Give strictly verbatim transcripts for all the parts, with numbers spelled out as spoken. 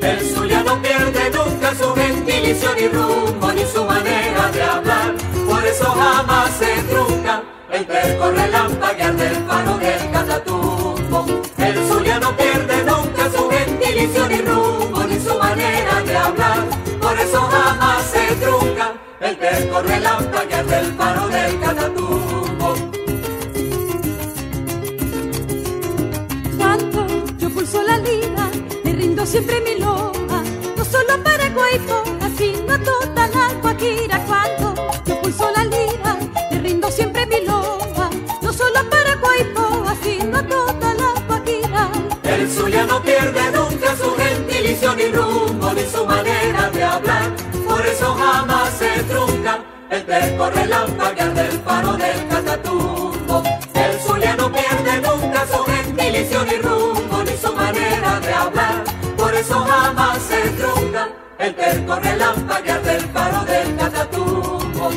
El Zulia no pierde nunca su gentilicio ni rumbo ni su manera de hablar, por eso jamás se trunca el terco relampaguear del faro del Catatumbo. El Zulia no pierde nunca su gentilicio ni rumbo ni su manera de hablar, por eso jamás se trunca el terco relampaguear del faro del Catatumbo. Cuando yo pulso la lira, le rindo siempre mi loa, no solo para Guaypoa, sino a toda la Guajira. Cuando yo pulso la lira, le rindo siempre mi loa, no solo para Guaypoa, sino a toda la Guajira. El Zulia no pierde nunca su gentilicio ni rumbo ni su manera de hablar, por eso jamás se trunca el terco relampaguear del faro del Catatumbo. El Zulia no pierde nunca su gentilicio ni rumbo ni su manera de hablar, por eso jamás se trunca el terco relampaguear del faro del Catatumbo.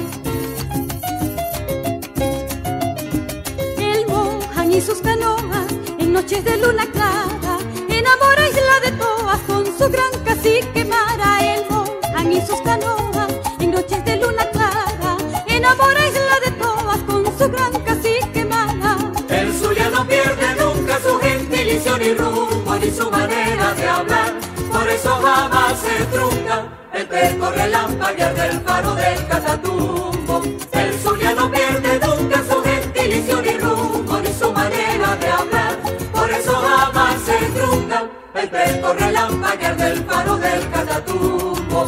El Mojan y sus canoas en noches de luna clara enamora Isla de Toas con su gran cacique Mara. El Mojan y sus canoas en noches de luna clara enamora Isla de Toas con su gran cacique Mara. El Zulia no pierde nunca su gentilicio ni rumbo ni su manera de hablar, por eso jamás se trunca el terco relampaguear del faro del Catatumbo. El Zulia no pierde nunca su gentilicio ni rumbo ni su manera de hablar, por eso jamás se trunca el terco relampaguear del faro del Catatumbo.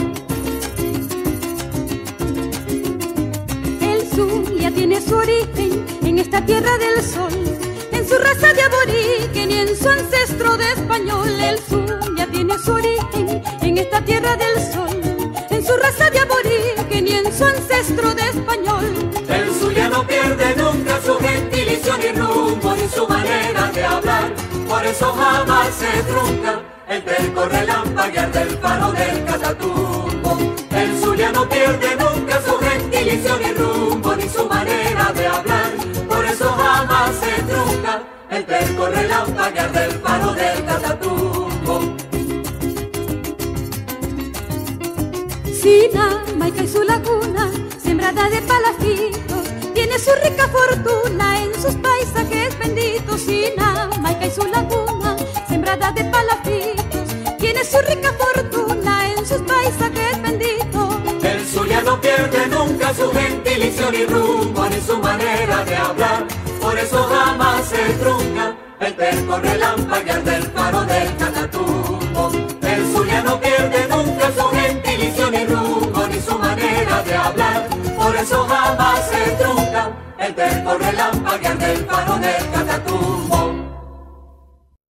El Zulia tiene su origen en esta tierra del sol, en su raza de aborigen y en su ancestro de español. El Zulia tiene su origen en esta tierra del sol, en su raza de aborigen y en su ancestro de español. El Zulia no pierde nunca su gentilicio ni rumbo ni su manera de hablar, por eso jamás se trunca el terco relampaguear del faro del Catatumbo. El Zulia no pierde nunca su gentilicio ni rumbo ni su manera de hablar, por eso jamás se trunca el terco relampaguear del faro del Catatumbo. Sinamaica y su laguna, sembrada de palafitos, tiene su rica fortuna en sus paisajes benditos. Sinamaica y su laguna, sembrada de palafitos, tiene su rica fortuna en sus paisajes benditos. El Zulia no pierde nunca su gentilicio ni rumbo ni su manera de hablar, por eso jamás se trunca el terco relampaguear del faro del Catatumbo. El Zulia no pierde nunca su gentilicio ni rumbo ni su manera de hablar, por eso jamás se trunca el terco relampaguear del faro del Catatumbo.